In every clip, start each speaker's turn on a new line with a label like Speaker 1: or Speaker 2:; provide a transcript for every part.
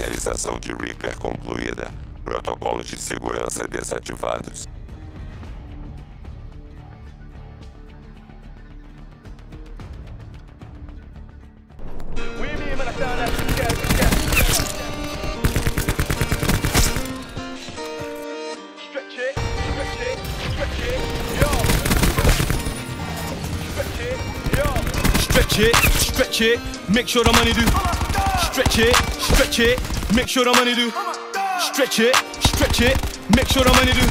Speaker 1: Inicialização de Reaper concluída. Protocolos de segurança desativados.
Speaker 2: Stretch it, make sure the money do. Stretch it, make sure the money do. Stretch it, make sure the money do.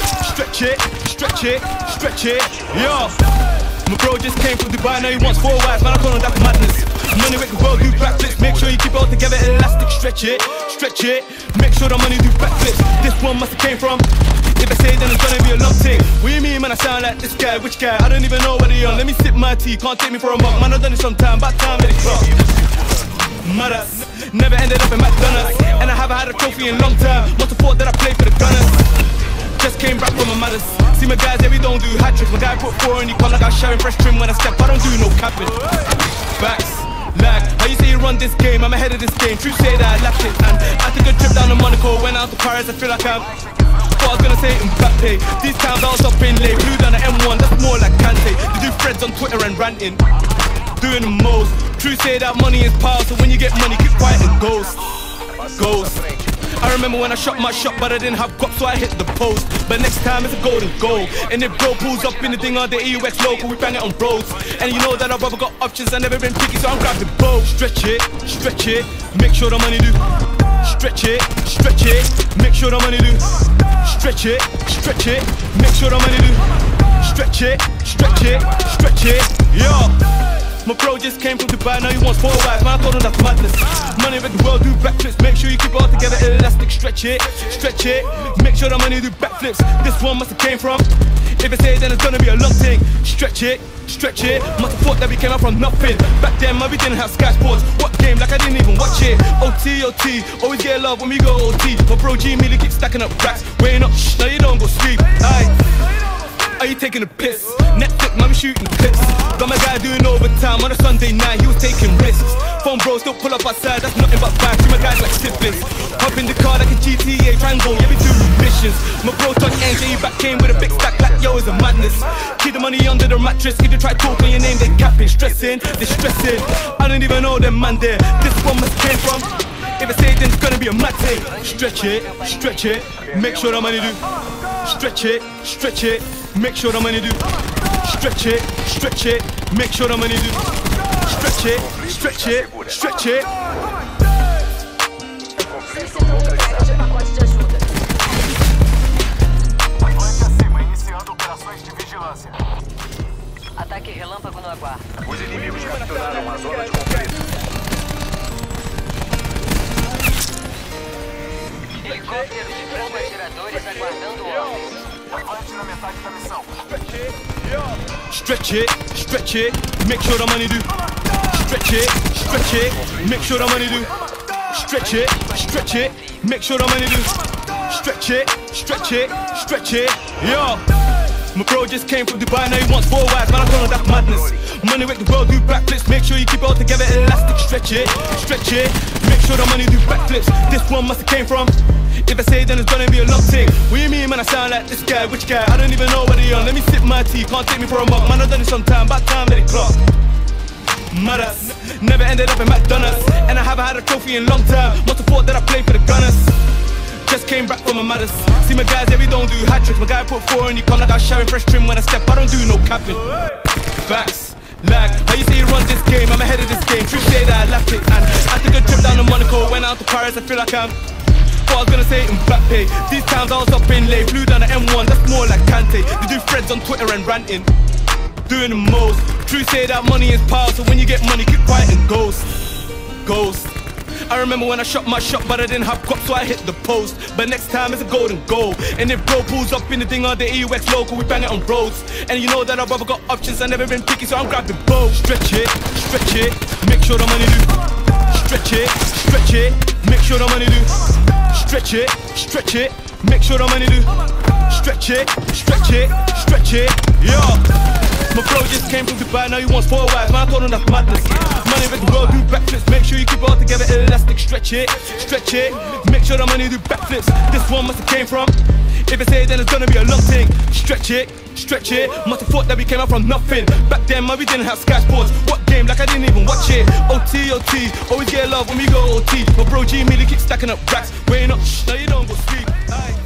Speaker 2: Stretch it, yo. My bro just came from Dubai, now he wants 4 wives, man I call him that madness. Money make the world do backflips, make sure you keep it all together, elastic, stretch it, make sure the money do backflips. This one must have came from. If I say then it's gonna be a long thing. What you mean man I sound like this guy, which guy? I don't even know what he on. Let me sip my tea, can't take me for a mug. Man I've done it sometime, about time let it drop. Mothers, never ended up in McDonald's. And I haven't had a trophy in a long time. Must have thought that I played for the Gunners. Just came back from my mothers. See my guys, yeah we don't do hat tricks. My guy put 4 and he come like I sharing fresh trim when I step. I don't do no capping. Facts. Like, how you say you run this game? I'm ahead of this game. True say that I lacked it. And I took a trip down to Monaco, went out to Paris. I feel like I'm. Thought I was gonna say it in Mbappe. These times I was up in late, flew down the M1, that's more like Kante. They do threads on Twitter and ranting, doing the most. True say that money is power, so when you get money, keep quiet and ghost. I remember when I shot my shot, but I didn't have guap, so I hit the post. But next time it's a golden goal. And if bro pulls up in the thing on the EUX local, we bang it on bros. And you know that I've got options, I never been picky, so I'm grabbing both. Stretch it, make sure the money do. Stretch it, make sure the money do. Stretch it, make sure the money do. Stretch it, yo. My bro just came from Dubai, now he wants 4 wives, man I told him that's madness. Money make the world do backflips, make sure you keep it all together, elastic, stretch it, make sure the money do backflips. This one must have came from. If I say it then it's gonna be a long thing. Stretch it, must have thought that we came out from nothing. Back then man we didn't have Sky Sports. What game, like I didn't even watch it. OT, always get love when we go OT. My bro G Millie keep stacking up racks. Weighing up, now you don't go sleep. Aye. Are you taking a piss? Netflix, man, we shooting clips. Got my guy doing overtime on a Sunday night, he was taking risks. Phone bros don't pull up outside, that's nothing but bad. See my guys like siblings. Hop in the car like a GTA Triangle, yeah, we do missions. My bro touch NJ back came with a big stack like yo, it's a madness. Keep the money under the mattress, if you try talking your name, they capping, stressing, they stressing. I don't even know them man there, this one must came from. If I say it, then it's gonna be a mad thing. Stretch it, make sure the money do. Stretch it, make sure the money do. Stretch it, make sure the money do. Stretch it.
Speaker 3: Ataque relâmpago no aguardo.
Speaker 4: Os inimigos capturaram uma zona de conflito.
Speaker 3: Helicópteros de frango atiradores aguardando ordens.
Speaker 4: Avante na metade da missão.
Speaker 2: Stretch it, make sure the money do. Stretch it, make sure the money do. Stretch it, make sure the money do. Stretch it, yo. My bro just came from Dubai, now he wants 4 wives, man I call him that madness. Money make the world do backflips, make sure you keep it all together, elastic, stretch it, make sure the money do backflips. This one must have came from. If I say it then it's gonna be a long thing. What you mean man I sound like this guy, which guy? I don't even know what he on. Let me sip my tea, can't take me for a mug. Man I've done it sometime, about time let it clock. Mothers, never ended up in McDonald's. And I haven't had a trophy in a long time. Must have thought that I played for the Gunners. Just came back from my mothers. See my guys, yeah we don't do hat tricks. My guy put 4 and he come like I sharing fresh trim when I step. I don't do no capping. Facts. Like, how you say you run this game? I'm ahead of this game. True say that I lacked it. And I took a trip down to Monaco, went out to Paris. I feel like I'm. Thought I was gonna say it in Mbappe. These times I was up in late, flew down the M1, that's more like Kante. They do threads on Twitter and ranting, doing the most. True say that money is power, so when you get money, keep quiet and ghost. I remember when I shot my shot, but I didn't have guap, so I hit the post. But next time it's a golden goal. And if bro pulls up in the thing on the EUX local, we bang it on roads. And you know that I've got options, I never been picky, so I'm grabbing both. Stretch it, make sure the money do. Stretch it, make sure the money do. Stretch it, make sure the money do. Stretch it, yo. My bro just came from Dubai, now he wants 4 wives. Man, I told him that's madness. Money make the world do backflips. Make sure you keep it all together, elastic, stretch it, stretch it. Make sure the money do backflips. This one must have came from. If it's here, then it's gonna be a long thing. Stretch it, stretch it. Must have thought that we came out from nothing. Back then, man, we didn't have sketchboards. What game? Like I didn't even watch it. OT, OT, always get love when we go OT. My bro G really keeps stacking up racks. Waiting up, shh, now you don't go sleep. Aye.